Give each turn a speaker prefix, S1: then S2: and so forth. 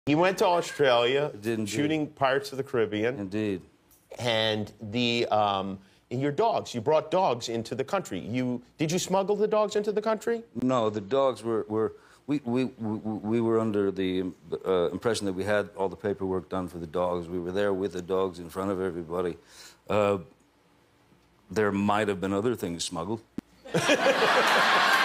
S1: He went to Australia,
S2: Did
S1: shooting Pirates of the Caribbean.
S2: Indeed.
S1: And your dogs, you brought dogs into the country. Did you smuggle the dogs into the country?
S2: No, the dogs we were under the impression that we had all the paperwork done for the dogs. We were there with the dogs in front of everybody. There might have been other things smuggled.